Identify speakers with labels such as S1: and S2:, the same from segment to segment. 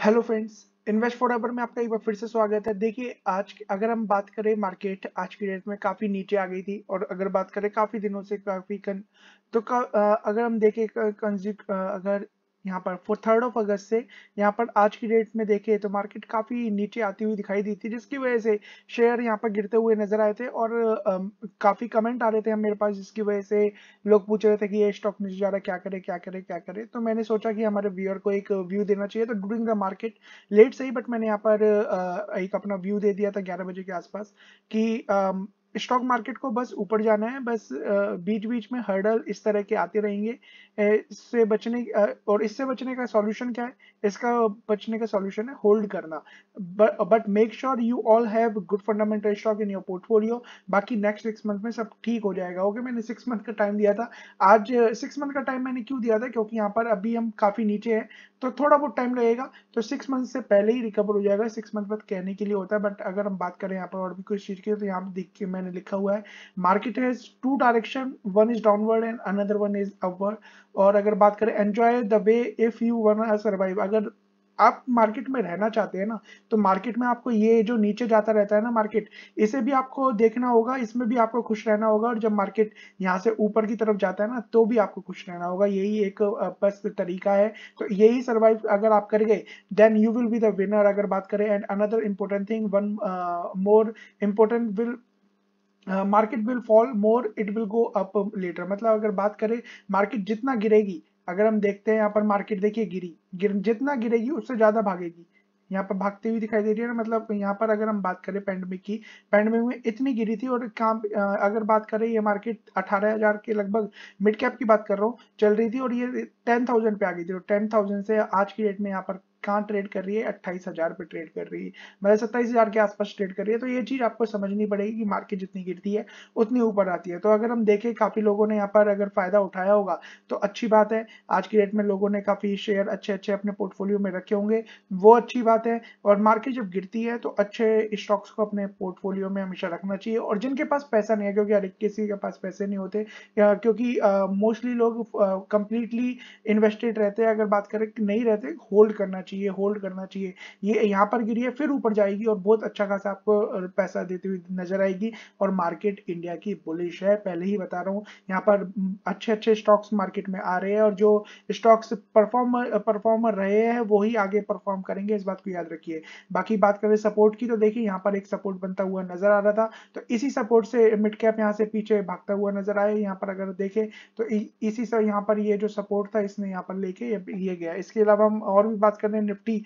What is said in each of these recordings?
S1: Hello friends, invest forever में आपका एक बार फिर से स्वागत है। देखिए, आज अगर हम बात करें, मार्केट आज की डेट में काफ़ी नीचे आ गई थी और अगर बात करें काफ़ी दिनों से काफ़ी अगर हम देखें अगर यहाँ पर 3 अगस्त से यहाँ पर आज की डेट में देखें तो मार्केट काफ़ी नीचे आती हुई दिखाई दी थी, जिसकी वजह से शेयर यहाँ पर गिरते हुए नजर आए थे और काफ़ी कमेंट आ रहे थे हम मेरे पास, जिसकी वजह से लोग पूछ रहे थे कि ये स्टॉक नीचे जा रहा है, क्या करे क्या करे क्या करे। तो मैंने सोचा कि हमारे व्यूअर को एक व्यू देना चाहिए। तो ड्यूरिंग द मार्केट लेट सही, बट मैंने यहाँ पर एक अपना व्यू दे दिया था 11 बजे के आसपास कि स्टॉक मार्केट को बस ऊपर जाना है। बस बीच बीच में हर्डल इस तरह के आते रहेंगे। और इससे बचने का सॉल्यूशन क्या है? इसका बचने का सॉल्यूशन है होल्ड करना। But make sure you all have good fundamental stock in your portfolio. बाकी नेक्स्ट 6 मंथ में सब ठीक हो जाएगा। ओके, मैंने 6 मंथ का टाइम दिया था। आज 6 मंथ का टाइम मैंने क्यों दिया था? क्योंकि यहाँ पर अभी हम काफी नीचे हैं, तो थोड़ा बहुत टाइम लगेगा। तो 6 मंथ से पहले ही रिकवर हो जाएगा। 6 मंथ बाद कहने के लिए होता है, बट अगर हम बात करें यहाँ पर और भी कुछ चीज की, तो यहाँ पर देखिए मैंने लिखा हुआ है market has two direction, one is downward and another one is upward. और अगर बात करें enjoy the way if you wanna survive, अगर आप मार्केट में रहना चाहते हैं ना, तो मार्केट में आपको ये जो नीचे जाता रहता है ना मार्केट, इसे भी आपको देखना होगा, इसमें भी आपको खुश रहना होगा। और जब मार्केट यहाँ से ऊपर की तरफ जाता है ना, तो भी आपको खुश रहना होगा। यही एक बस तरीका है। तो यही सर्वाइव अगर आप कर गए, then you will be the winner. अगर बात करें and another important thing, one more important will market will fall more, it will go up later. मतलब अगर बात करें मार्केट जितना गिरेगी, अगर हम देखते हैं यहाँ पर मार्केट देखिए जितना गिरेगी उससे ज्यादा भागेगी। यहाँ पर भागती हुई दिखाई दे रही है ना। मतलब यहाँ पर अगर हम बात करें पैंडेमिक की, पैंडेमिक में इतनी गिरी थी। और अगर बात करें ये मार्केट 18,000 के लगभग मिड कैप की बात कर रहा हूँ चल रही थी, और ये 10,000 पे आ गई थी। और 10,000 से आज की डेट में यहाँ पर कहाँ ट्रेड कर रही है? 28,000 पे ट्रेड कर रही है, मतलब 27,000 के आसपास ट्रेड कर रही है। तो ये चीज आपको समझनी पड़ेगी कि मार्केट जितनी गिरती है उतनी ऊपर आती है। तो अगर हम देखें काफी लोगों ने यहाँ पर अगर फायदा उठाया होगा तो अच्छी बात है। आज की डेट में लोगों ने काफी शेयर अच्छे अच्छे अपने पोर्टफोलियो में रखे होंगे, वो अच्छी बात है। और मार्केट जब गिरती है तो अच्छे स्टॉक्स को अपने पोर्टफोलियो में हमेशा रखना चाहिए। और जिनके पास पैसा नहीं है, क्योंकि हर एक किसी के पास पैसे नहीं होते, क्योंकि मोस्टली लोग कंप्लीटली इन्वेस्टेड रहते हैं। अगर बात करें कि नहीं रहते, होल्ड करना चाहिए, होल्ड करना चाहिए। ये यहाँ पर गिरी है, फिर ऊपर जाएगी और बहुत अच्छा खासा आपको पैसा देती हुई नजर आएगी। और मार्केट इंडिया की बुलिश है, पहले ही बता रहा हूँ। यहाँ पर अच्छे अच्छे स्टॉक्स मार्केट में आ रहे हैं, और जो स्टॉक्स परफॉर्मर रहे हैं वो ही आगे परफॉर्म करेंगे, इस बात को याद रखिए। बाकी बात करें सपोर्ट की, तो देखिए यहाँ पर एक सपोर्ट बनता हुआ नजर आ रहा था। तो इसी सपोर्ट से मिड कैप यहाँ से पीछे भागता हुआ नजर आया। यहाँ पर अगर देखें तो इसी से यहाँ पर ये जो सपोर्ट था इसने यहाँ पर लेके ये गया। इसके अलावा हम और भी बात करें निफ्टी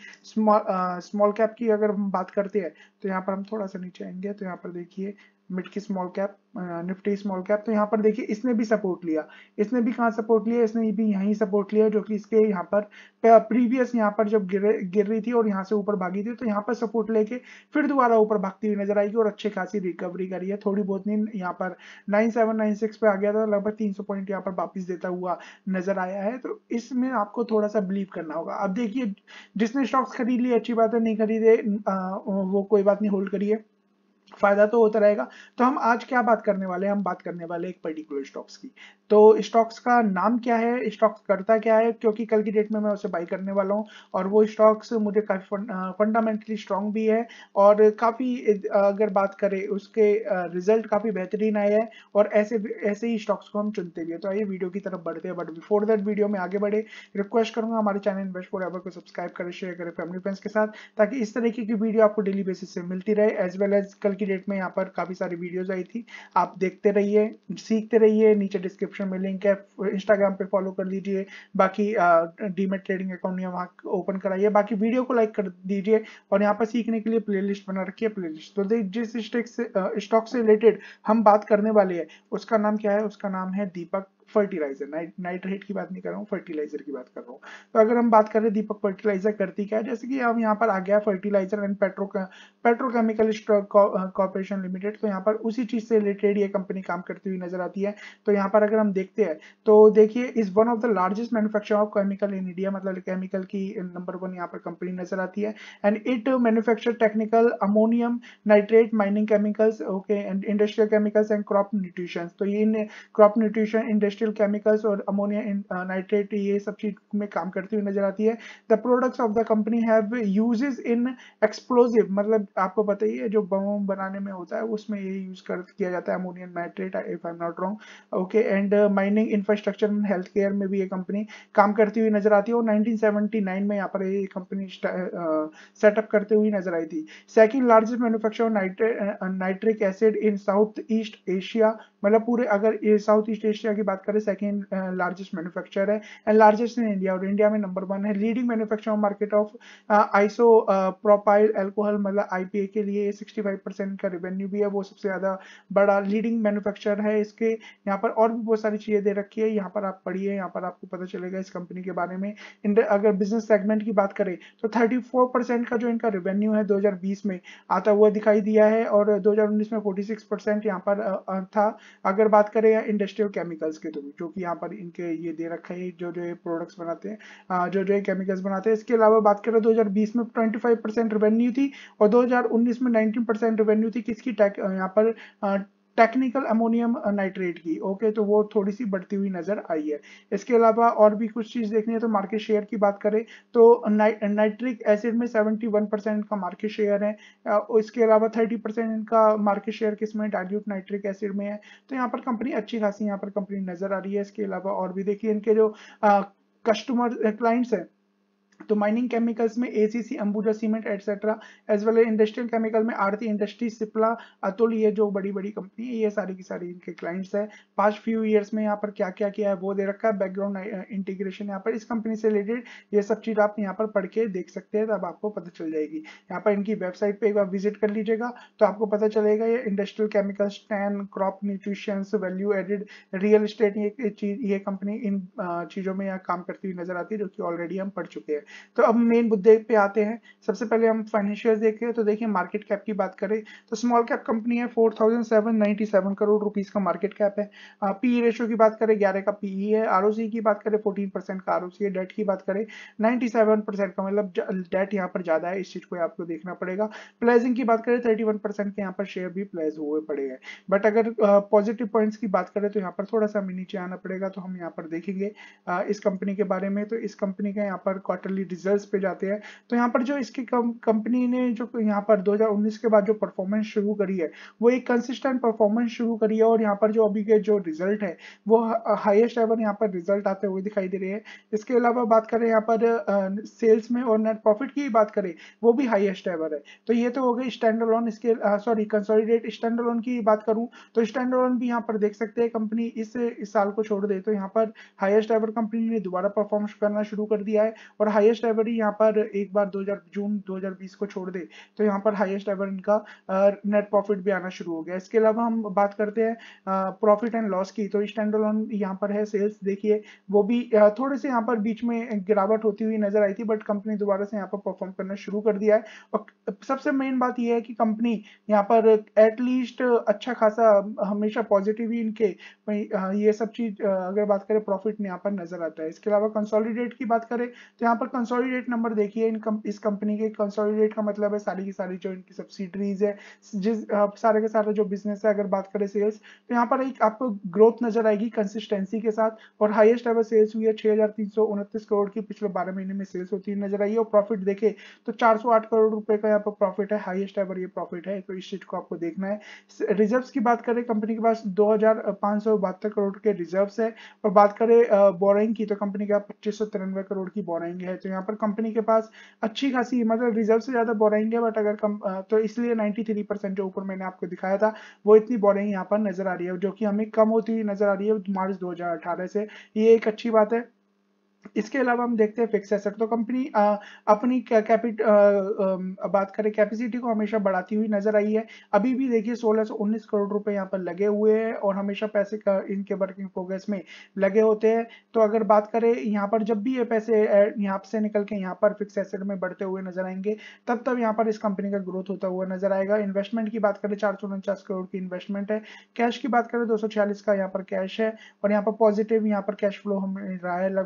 S1: स्मॉल कैप की, अगर हम बात करते हैं तो यहाँ पर हम थोड़ा सा नीचे आएंगे तो यहाँ पर देखिए मिड की small cap, Nifty small cap. तो यहाँ पर देखिए इसने भी सपोर्ट लिया। इसने भी कहाँ सपोर्ट लिया? इसने भी यहीं सपोर्ट लिया, जो कि इसके यहाँ पर प्रीवियस यहाँ पर जब गिर रही थी और यहाँ से ऊपर भागी थी, तो यहाँ पर सपोर्ट लेके फिर दोबारा ऊपर भागती हुई नजर आएगी और अच्छी खासी रिकवरी करी है। थोड़ी बहुत नहीं, यहाँ पर 9796 पे आ गया था, लगभग 300 पॉइंट यहाँ पर वापिस देता हुआ नजर आया है। तो इसमें आपको थोड़ा सा बिलीव करना होगा। अब देखिए, जिसने स्टॉक्स खरीद लिए अच्छी बात है, नहीं खरीदे वो कोई बात नहीं, होल्ड करिए, फायदा तो होता रहेगा। तो हम आज क्या बात करने वाले हैं? हम बात करने वाले एक पर्टिकुलर स्टॉक्स की। तो स्टॉक्स का नाम क्या है, स्टॉक्स करता क्या है, क्योंकि कल की डेट में मैं उसे बाई करने वाला हूं। और वो स्टॉक्स मुझे काफी फंडामेंटली स्ट्रांग भी है, और काफी अगर बात करें उसके रिजल्ट काफी बेहतरीन आए हैं। और ऐसे ऐसे ही स्टॉक्स को हम चुनते भी है। तो आइए वीडियो की तरफ बढ़ते हैं, बट बिफोर दैट वीडियो में आगे बढ़े, रिक्वेस्ट करूंगा हमारे चैनल इन्वेस्ट फॉर एवर को सब्सक्राइब करें, शेयर करें फैमिली फ्रेंड्स के साथ, ताकि इस तरीके की वीडियो आपको डेली बेसिस से मिलती रहे। एज वेल एज कल की डेट में यहाँ पर काफी सारी वीडियोस आई थी, आप देखते रहिए, सीखते रहिए। नीचे डिस्क्रिप्शन में लिंक है, इंस्टाग्राम पे फॉलो कर लीजिए। बाकी डीमेट ट्रेडिंग अकाउंट वहां ओपन कराइए, बाकी वीडियो को लाइक कर दीजिए। और यहाँ पर सीखने के लिए प्लेलिस्ट बना रखी है, प्लेलिस्ट। तो जिस स्टॉक से रिलेटेड हम बात करने वाले हैं उसका नाम क्या है? उसका नाम है दीपक फर्टिलाइजर। नाइट्रेट की बात नहीं कर रहा हूँ, फर्टिलाइजर की बात कर रहा हूँ। तो अगर हम बात करें दीपक फर्टिलाइजर करती क्या है, जैसे कि हम यहाँ पर आ गया fertilizer and petrochemical corporation limited. तो यहाँ पर उसी चीज से रिलेटेड ये कंपनी काम करती हुई नजर आती है। तो यहाँ पर अगर हम देखते हैं तो देखिए, is one of the largest manufacture of chemical in India, मतलब केमिकल की नंबर 1 यहाँ पर कंपनी नजर आती है। And it manufacture technical ammonium nitrate, mining chemicals, okay, and industrial chemicals and crop nutrition. तो ये crop nutrition, industrial industrial chemicals और अमोनिया नाइट्रेट ये सब चीज में काम करती हुई नजर आती है। The products of the company have uses in explosive, मतलब आपको पता ही है जो बम बनाने में होता है उसमें ये यूज कर किया जाता है ammonium nitrate, if I am not wrong. Okay, and mining infrastructure and health care में भी ये कंपनी काम करती हुई नजर आती है और 1979 में यहाँ पर ये कंपनी सेटअप करते हुए नजर आई थी। Second largest manufacturer nitric acid in South East Asia, मतलब पूरे अगर साउथ ईस्ट एशिया की बात करें सेकंड लार्जेस्ट मैन्युफैक्चरर है एंड लार्जेस्ट इन इंडिया, और इंडिया में नंबर 1 है। Leading manufacturer market of isopropyl alcohol, मतलब आईपीए के लिए 65% का रेवेन्यू भी है, वो सबसे ज्यादा बड़ा लीडिंग मैन्युफैक्चरर है। इसके यहाँ पर और भी बहुत सारी चीजें दे रखी है, यहाँ पर आप पढ़िए, यहाँ पर आपको पता चलेगा इस कंपनी के बारे में। अगर बिजनेस सेगमेंट की बात करें तो 34% का जो इनका रेवेन्यू है 2020 में आता हुआ दिखाई दिया है और 2019 में 46% यहाँ पर था। अगर बात करें इंडस्ट्रियल केमिकल्स के तो जो कि यहाँ पर इनके ये दे रखा है जो जो ये प्रोडक्ट्स बनाते हैं, जो जो ये केमिकल्स बनाते हैं। इसके अलावा बात करें 2020 में 25% रेवेन्यू थी और 2019 में 19% रेवेन्यू थी किसकी, यहाँ पर टेक्निकल अमोनियम नाइट्रेट की। ओके, तो वो थोड़ी सी बढ़ती हुई नजर आई है। इसके अलावा और भी कुछ चीज देखनी है तो मार्केट शेयर की बात करें तो नाइट्रिक एसिड में 71% का मार्केट शेयर है। इसके अलावा 30% का मार्केट शेयर किसमें, डाइल्यूट नाइट्रिक एसिड में है। तो यहाँ पर कंपनी अच्छी खासी यहाँ पर कंपनी नजर आ रही है। इसके अलावा और भी देखिए इनके जो कस्टमर क्लाइंट्स है तो माइनिंग केमिकल्स में ACC, Ambuja cement etcetera, as well industrial chemical में आरती इंडस्ट्रीज, सिप्ला, अतुल, ये जो बड़ी बड़ी कंपनी है ये सारी की सारी इनके क्लाइंट्स है। पास्ट फ्यू ईयर्स में यहाँ पर क्या क्या किया है वो दे रखा है, बैकग्राउंड इंटीग्रेशन यहाँ पर इस कंपनी से रिलेटेड ये सब चीज आप यहाँ पर पढ़ के देख सकते हैं, तब आपको पता चल जाएगी। यहाँ पर इनकी वेबसाइट पे एक बार विजिट कर लीजिएगा तो आपको पता चलेगा ये industrial chemicals, tan, crop nutrition, value added, real estate, ये कंपनी इन चीजों में यहाँ काम करती हुई नजर आती है जो कि ऑलरेडी हम पढ़ चुके हैं। तो अब मेन मुद्दे पे आते हैं। सबसे पहले हम फाइनेंशियल देखें तो देखिए मार्केट कैप की बात करें तो स्मॉल कैप कंपनी है, 4797 करोड़ रुपीस का मार्केट कैप है। पीई रेशियो की बात करें 11 का पीई है। आरओसी की बात करें 14% का आरओसी है। डेट की बात करें 97% का, मतलब डेट यहाँ पर ज्यादा है, इस चीज को आपको देखना पड़ेगा। प्लेजिंग की बात करें 31% के यहाँ पर शेयर भी प्लेज हुए पड़े हैं। बट अगर पॉजिटिव पॉइंट्स की बात करें तो यहाँ पर थोड़ा सा हमें नीचे आना पड़ेगा, तो हम यहाँ पर देखेंगे इस कंपनी के बारे में। तो इस कंपनी का यहाँ पर क्वार्टरली रिजल्ट्स पे जाते हैं तो यहाँ पर जो इसकी कंपनी ने जो यहाँ पर 2019 के बाद जो परफॉर्मेंस शुरू करी है वो एक कंसिस्टेंट परफॉर्मेंस शुरू करी है और यहाँ पर जो अभी के जो रिजल्ट है वो हाईएस्ट एवर यहाँ पर रिजल्ट आते हुए दिखाई दे रहे हैं। इसके अलावा बात करें यहाँ पर सेल्स में और नेट प्रॉफिट की बात करें वो भी हाईएस्ट एवर है। तो ये तो हो गई स्टैंड अलोन। इसके सॉरी कंसोलिडेट स्टैंड अलोन की बात करूं तो स्टैंड अलोन भी यहाँ पर देख सकते हैं कंपनी इस साल को छोड़ दे तो यहाँ पर हाईएस्ट एवर कंपनी ने दोबारा परफॉर्म करना शुरू कर दिया है और हाईएस्ट एवर ही यहाँ पर एक बार जून 2020 को छोड़ दे तो यहाँ पर हाईएस्ट एवर इनका नेट प्रॉफिट भी आना शुरू हो गया। इसके अलावा हम बात करते हैं प्रॉफिट एंड लॉस की तो स्टैंड अलोन यहाँ पर है। सेल्स देखिए वो भी थोड़े से यहाँ पर बीच में गिरावट होती हुई नजर आई थी बट कंपनी दोबारा से यहाँ पर परफॉर्म करना शुरू कर दिया है। और सबसे मेन बात यह है कि कंपनी यहाँ पर एटलीस्ट अच्छा खासा हमेशा पॉजिटिव ही इनके ये सब चीज अगर बात करें प्रॉफिट में यहाँ पर नजर आता है। इसके अलावा कंसोलिडेट की बात करें तो यहाँ पर कंसोलिडेट नंबर देखिए इस कंपनी के। कंसोलिडेट का मतलब है सारी की सारी जो इनकी सब्सिडरीज है, जिस सारे के सारे जो बिजनेस है। अगर बात करें सेल्स तो यहाँ पर एक आपको ग्रोथ नजर आएगी कंसिस्टेंसी के साथ और हाईएस्ट एवर सेल्स हुई है 6329 करोड़ की पिछले 12 महीने में सेल्स होती नजर आई है। और प्रॉफिट देखे तो 408 करोड़ रुपए का यहाँ पर प्रॉफिट है, हाईएस्ट एवर ये प्रॉफिट है। तो इस चीज को आपको देखना है। रिजर्व्स की बात करें कंपनी के पास 2572 करोड़ के रिजर्व्स है और बात करें बोरिंग की तो कंपनी के पास 2593 करोड़ की बोरिंग है। तो यहाँ पर कंपनी के पास अच्छी खासी मतलब रिजर्व से ज्यादा बोरिंग है बट अगर तो इसलिए 93% जो ऊपर मैंने आपको दिखाया था वो इतनी बोरिंग यहाँ पर नजर आ रही है जो कि हमें कम होती हुई नजर आ रही है मार्च 2018 से। ये एक अच्छी बात है। इसके अलावा हम देखते हैं फिक्स एसेट तो कंपनी अपनी बात करें कैपेसिटी को हमेशा बढ़ाती हुई नजर आई है। अभी भी देखिए 1619 करोड़ रुपए यहाँ पर लगे हुए हैं और हमेशा पैसे इनके वर्किंग प्रोग्रेस में लगे होते हैं। तो अगर बात करें यहाँ पर जब भी ये पैसे यहाँ से निकल के यहाँ पर फिक्स एसेट में बढ़ते हुए नजर आएंगे तब तब यहाँ पर इस कंपनी का ग्रोथ होता हुआ नजर आएगा। इन्वेस्टमेंट की बात करें 449 करोड़ की इन्वेस्टमेंट है। कैश की बात करें 246 का यहाँ पर कैश है और यहाँ पर पॉजिटिव यहाँ पर कैश फ्लो हमें रहा है लगभग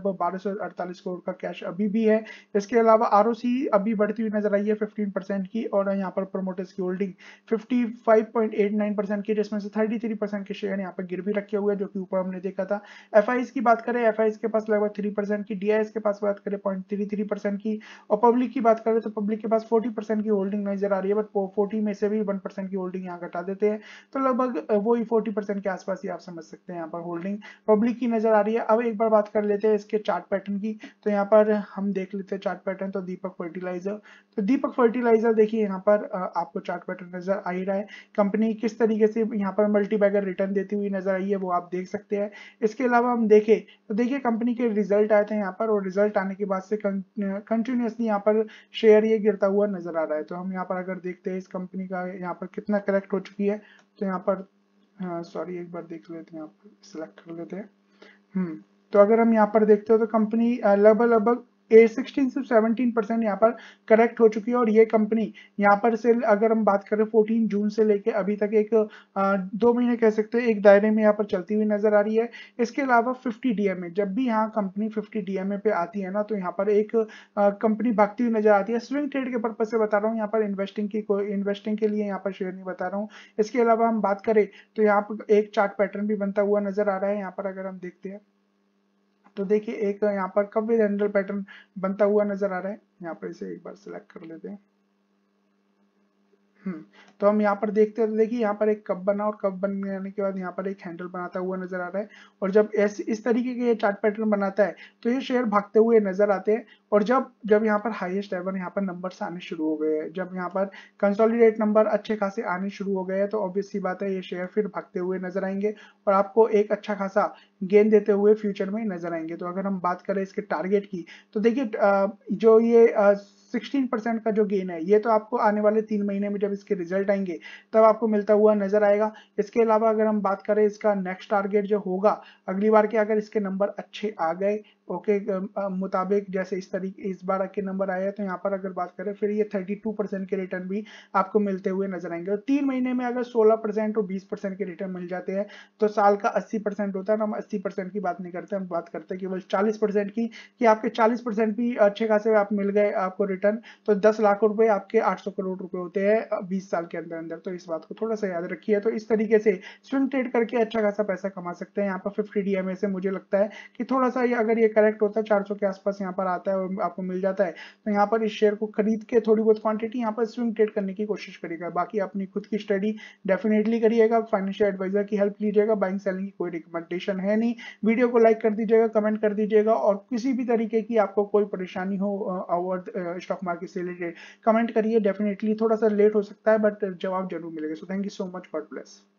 S1: 448 करोड़ का कैश अभी भी है। इसके अलावा ROC अभी बढ़ती हुई नजर आई है 15% की, और यहाँ पर प्रोमोटर्स की होल्डिंग 55.89% की, जिसमें से 33% के शेयर यहाँ पर गिरवी रखे हुए हैं, जो कि ऊपर हमने देखा था। FIs की बात करें, FIs के पास लगभग 3% की, DIs के पास बात करें 0.33% की, और पब्लिक की बात करें तो पब्लिक के पास 40% की होल्डिंग नजर आ रही है, बट 40 में से भी 1% की होल्डिंग यहाँ घटा देते हैं, तो लगभग वही 40% के आसपास ही आप समझ सकते हैं यहाँ पर होल्डिंग पब्लिक की नजर आ रही है। अब एक बार बात कर लेते हैं इसके चार्ट पैटर्न की, तो यहाँ पर हम देख लेते हैं चार्ट पैटर्न। तो दीपक फर्टिलाइजर देखिए यहाँ पर आपको चार्ट पैटर्न नजर आ ही रहा है। कंपनी किस तरीके से यहाँ पर मल्टीबैगर रिटर्न देती हुई नजर आई है वो आप देख सकते हैं। इसके अलावा हम देखें तो देखिए कंपनी के रिजल्ट आए थे यहाँ पर, और रिजल्ट आने के बाद से कंटिन्यूसली यहाँ पर शेयर ये गिरता हुआ नजर आ रहा है। तो हम यहाँ पर अगर देखते हैं इस कंपनी का यहाँ पर कितना करेक्ट हो चुकी है, तो यहाँ पर सॉरी एक बार देख लेते हैं, यहाँ पर सिलेक्ट कर लेते हैं। तो अगर हम यहाँ पर देखते हो तो कंपनी लगभग 16 से 17% यहाँ पर करेक्ट हो चुकी है, और ये कंपनी यहाँ पर से अगर हम बात करें 14 जून से लेके अभी तक एक 2 महीने कह सकते हैं एक दायरे में यहाँ पर चलती हुई नजर आ रही है। इसके अलावा 50 DMA, जब भी यहाँ कंपनी 50 DMA पे आती है ना, तो यहाँ पर एक कंपनी भागती हुई नजर आती है। स्विंग ट्रेड के पर्पज से बता रहा हूँ, यहाँ पर इन्वेस्टिंग के लिए यहाँ पर शेयर नहीं बता रहा हूँ। इसके अलावा हम बात करें तो यहाँ पर एक चार्ट पैटर्न भी बनता हुआ नजर आ रहा है। यहाँ पर अगर हम देखते हैं तो देखिए एक यहाँ पर कब हैंडल पैटर्न बनता हुआ नजर आ रहा है। यहाँ पर इसे एक बार सिलेक्ट कर लेते हैं। तो हम यहाँ पर देखते हैं, तो देखिए यहाँ पर एक कप बना, और कप बनने के बाद यहाँ पर एक हैंडल बनाता हुआ नजर आ रहा है, और जब इस तरीके के ये चार्ट पैटर्न बनाता है तो ये शेयर भागते हुए नजर आते हैं। और जब जब यहाँ पर हाईएस्ट एवर यहाँ पर नंबर्स आने शुरू हो गए हैं, जब यहाँ पर कंसोलिडेट नंबर अच्छे खासे आने शुरू हो गए हैं, तो ऑब्वियस सी बात है ये शेयर फिर भागते हुए नजर आएंगे, और आपको एक अच्छा खासा गेन देते हुए फ्यूचर में नजर आएंगे। तो अगर हम बात करें इसके टारगेट की, तो देखिए जो ये 16% का जो गेन है, ये तो आपको आने वाले 3 महीने में जब इसके रिजल्ट आएंगे तब आपको मिलता हुआ नजर आएगा। इसके अलावा अगर हम बात करें इसका नेक्स्ट टारगेट जो होगा अगली बार के, अगर इसके नंबर अच्छे आ गए ओके मुताबिक, जैसे इस बार के नंबर आए हैं, तो यहाँ पर अगर बात करें फिर ये 32% के रिटर्न भी आपको मिलते हुए नजर आएंगे। और 3 महीने में अगर 16% और 20% के रिटर्न मिल जाते हैं तो साल का 80% होता है। हम 80% की बात नहीं करते, हम बात करते हैं केवल 40% की, कि आपके 40% भी अच्छे खासे आप मिल गए आपको रिटर्न, तो 10 लाख रुपए आपके 800 करोड़ रुपए होते हैं 20 साल के अंदर अंदर। तो इस बात को थोड़ा सा याद रखिए। तो इस तरीके से स्विंग ट्रेड करके अच्छा खासा पैसा कमा सकते हैं। यहाँ पर 50 DMA से मुझे लगता है कि थोड़ा सा अगर ये करेक्ट होता है 400 के आसपास यहाँ पर आता है और आपको मिल जाता है, तो यहाँ पर इस शेयर को खरीद के थोड़ी बहुत क्वांटिटी यहाँ पर स्विंग ट्रेड करने की कोशिश करिएगा। बाकी अपनी खुद की स्टडी डेफिनेटली करिएगा, फाइनेंशियल एडवाइजर की हेल्प लीजिएगा, बाइंग सेलिंग की कोई रिकमेंडेशन है नहीं। वीडियो को लाइक कर दीजिएगा, कमेंट कर दीजिएगा, और किसी भी तरीके की आपको कोई परेशानी हो और स्टॉक मार्केट से रिलेटेड कमेंट करिए। डेफिनेटली थोड़ा सा लेट हो सकता है बट जवाब जरूर मिलेगा। So thank you so much, God bless.